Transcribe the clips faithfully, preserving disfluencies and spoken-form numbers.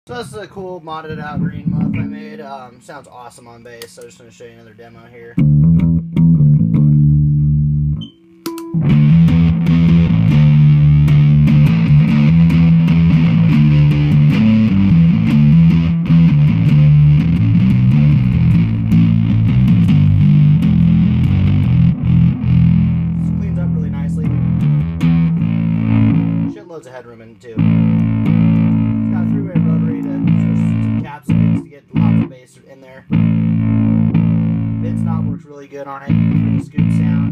So this is a cool modded out green muff I made. Um, sounds awesome on bass, so I'm just going to show you another demo here. This cleans up really nicely. Shitloads of headroom in it too. Three-way rotary to switch some capsicums to get lots of bass in there. Mid knob works really good on it for the scoop sound.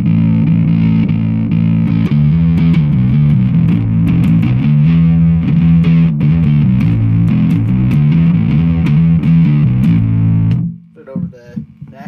Put it over the neck.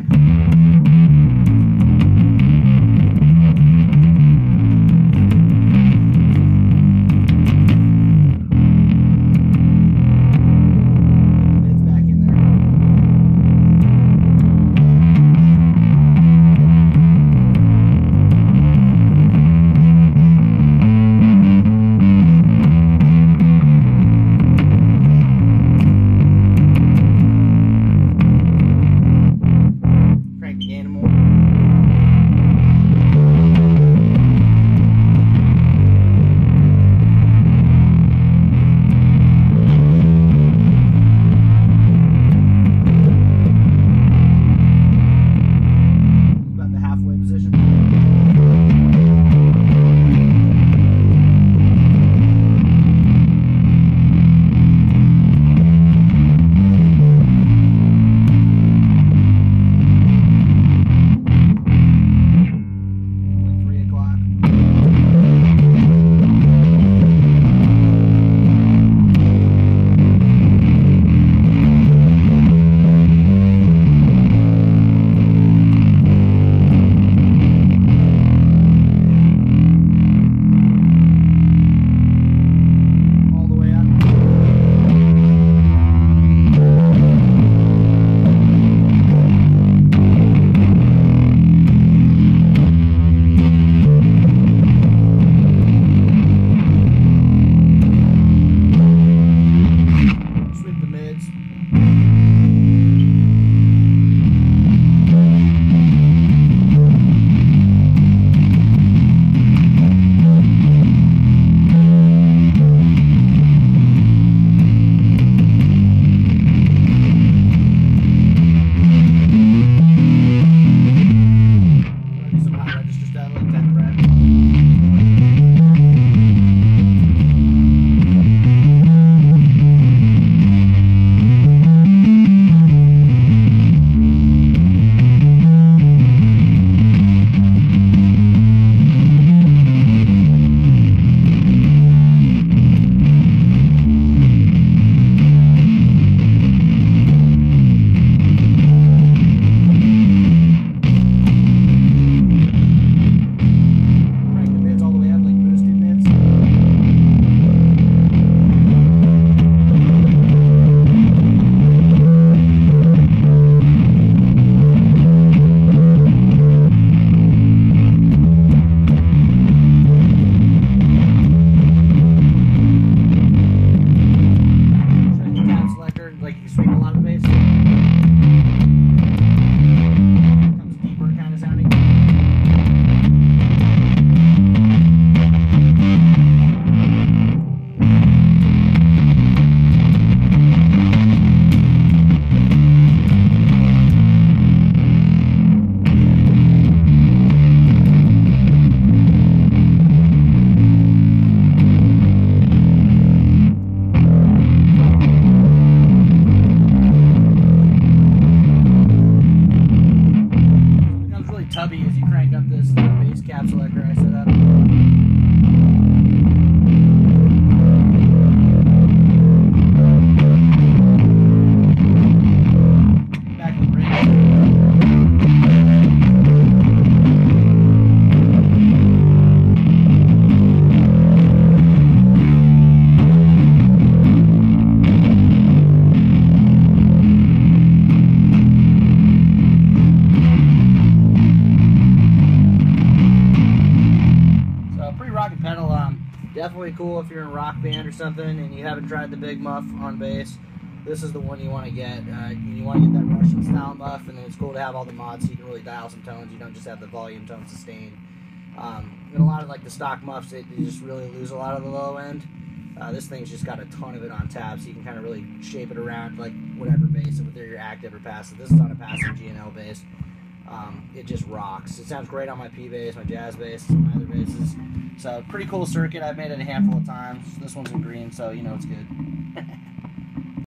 cool if you're in a rock band or something and you haven't tried the big muff on bass. This is the one you want to get. Uh, you want to get that Russian style muff, and then it's cool to have all the mods so you can really dial some tones. You don't just have the volume, tone, sustain. Um, and a lot of like the stock muffs, it, you just really lose a lot of the low end. Uh, this thing's just got a ton of it on tap, so you can kind of really shape it around like whatever bass, whether you're active or passive. This is on a passive G and L bass. Um, it just rocks. It sounds great on my P bass, my jazz bass, some of my other basses. So pretty cool circuit. I've made it a handful of times. This one's in green, so you know it's good.